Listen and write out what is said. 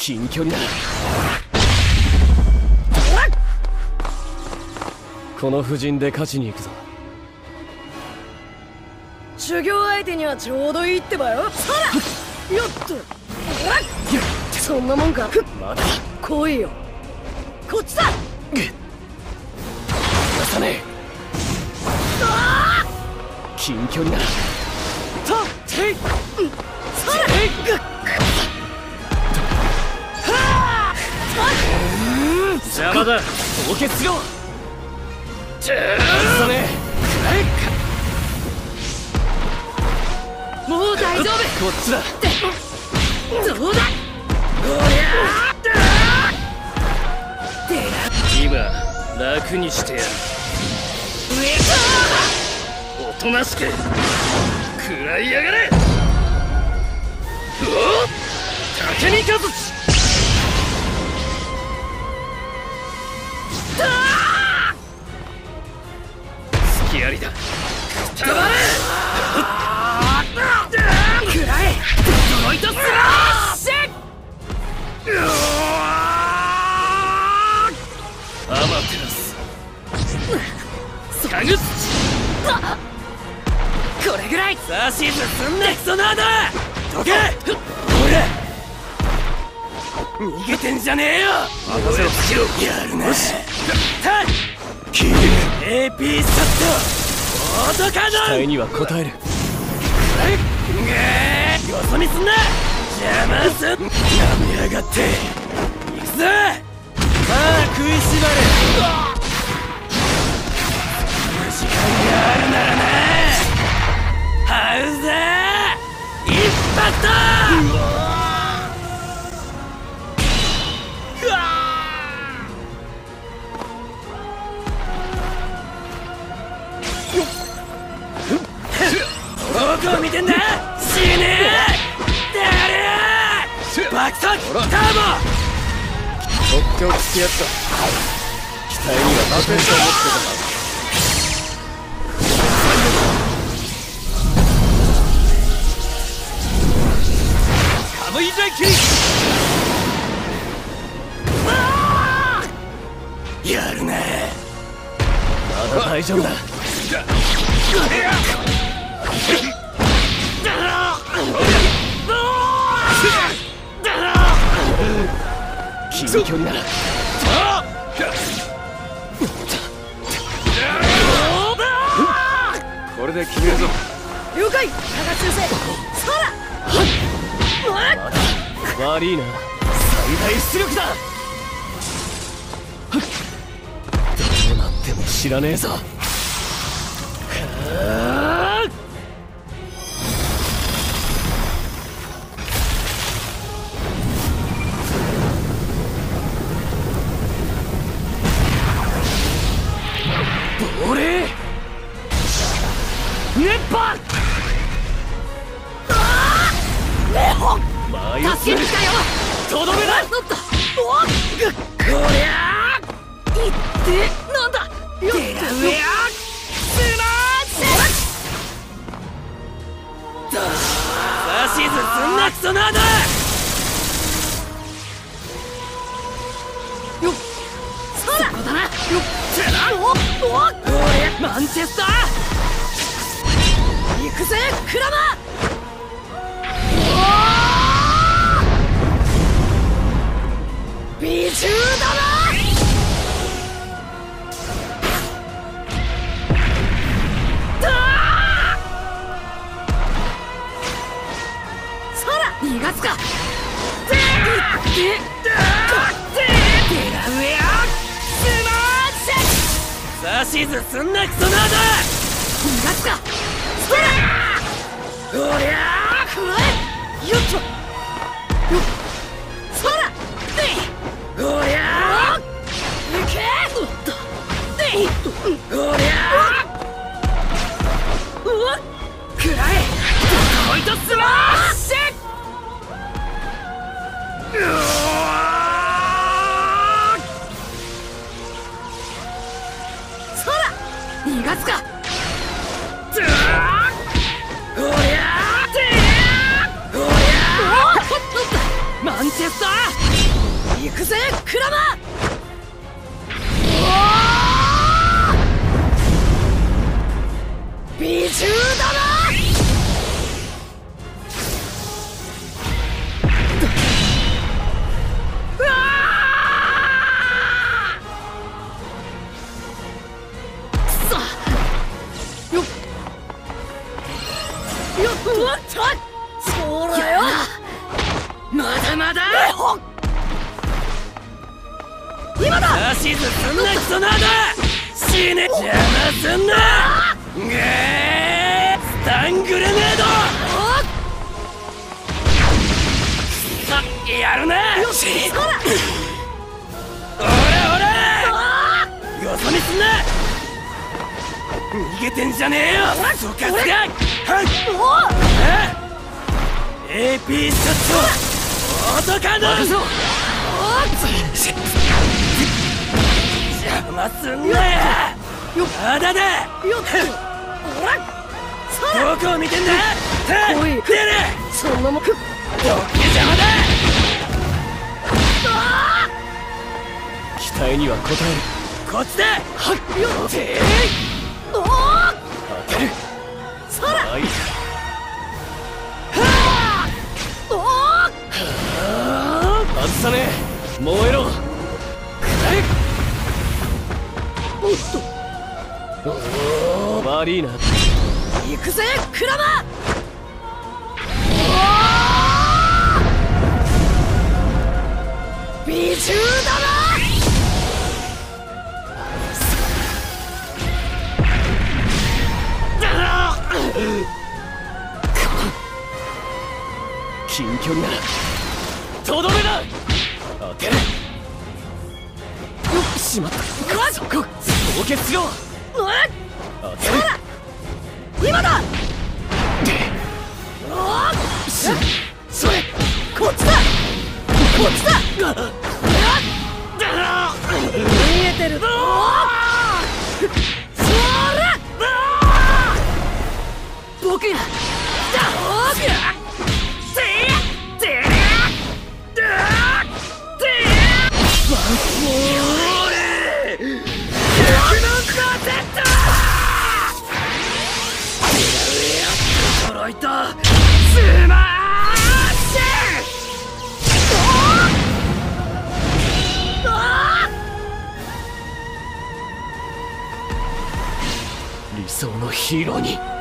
近距離だ。この布陣で勝ちに行くぞ。 修行相手にはちょうどいいってばよ。そらよっとそんなもんか。 まだ来いよ。こっちだ。 出さねえ。近距離だ。 とていそら邪魔だ。凍結しろ。外さねえ。もう大丈夫。 こっちだ。 どうだ。 今楽にしてやる。おとなしく食らいやがれ。竹見和志。隙ありだ。くたばれ。 食らえ。ドロイトスラッシュ。 アマテラス。カグスチ。 これぐらい。 さあシーズンすんなクソナード。どけ。ほら逃げてんじゃねえよ。任せろ。やるな。よし。キー AP シャット。オートカノン。期待には応える。よそ見すんな。邪魔すん。やめやがって。行くぞ。さあ食いしばれ。時間があるならな。ハウザーインパクト。どこを見てんだ。死ねえ。爆速ターボ。即興付き合った。期待には勝てんと思ってた。カムイライキやるね。まだ大丈夫だ。近距離ならこれで決めるぞ。 了解。長修正。そら悪いな。最大出力だ。どうなっても知らねえぞ。亡霊熱波。 助けに来たよ。 とどめだ。 こりゃいってなんだ。デラウェアスマッシュ。さあシーズンすんなクソナード。 よっそらそうだな。よっマンチェスター行くぜクラマ。美獣だな。そら逃がすか。デラウェアスマッシュ。 さあシーズンすんなクソナード。 逃がすか。そらおりゃーくらえ。よっとよっそらおりゃーいけ。おっとおりゃーうわっくらえ。ドロイトスマッシュ。そら逃がすか。おりゃーマンチェスター行くぜクラマ。美獣だな。そうだよ。まだまだ。今だ。 指図すんなクソナード。死ね。邪魔すんな。スタングレネード。やるな。 よし。 おらよそ見すんな。逃げてんじゃねえよ。そかすが。AP ショット。オートカノン。邪魔すんなや。まだだ。どこを見てんだ。出る。 そんなもん。 どっけ邪魔だ。期待には応える。こっちだ。はっよって当てる。 そら。 外さねえ。燃えろ。 おっと。 悪いな。 行くぜクラマ。美獣だな。 近距離ならとどめだ。当てる。しまった。そこ凍結しろ。当てる。 今だ。 それこっちだ。こっちだ。見えてる。そら。僕が揃いとスマッシュ。理想のヒーローに